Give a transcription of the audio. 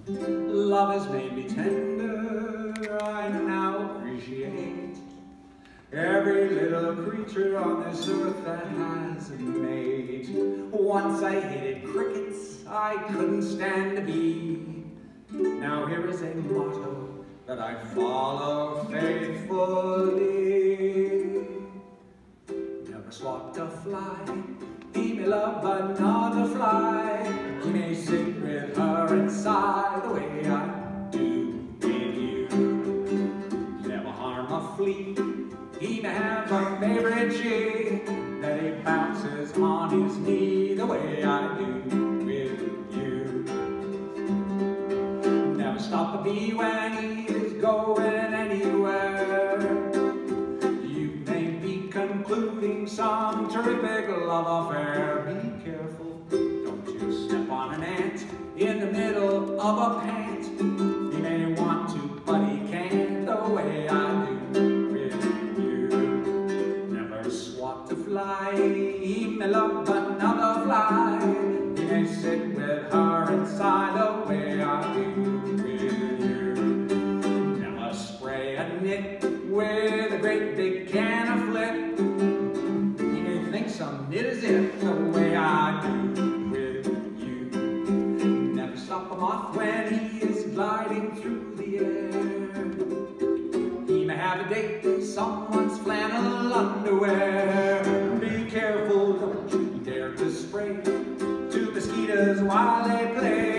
Love has made me tender, I now appreciate every little creature on this earth that has a mate. Once I hated crickets, I couldn't stand to be. Now here is a motto that I follow faithfully. Never swat a fly, he may love another fly. He may sit with her and sigh the way I do with you. Never harm a flea, he may have a favorite she, that he bounces on his knee the way I do with you. Never stop a bee when he is going anywhere. You may be concluding some terrific love affair. Be careful, don't you step on an ant in the middle of a pant. He may want to, but he can't the way I do with you. Never swat a fly, he may love another fly. He may sit with her and sigh the way I do with you. Never spray a nit with a great big can of flip. He may think some knit is it the way I do with you. Never stop a moth when he is gliding through the air. He may have a date with someone's flannel underwear. Be careful, don't you dare to spray two mosquitoes while they play.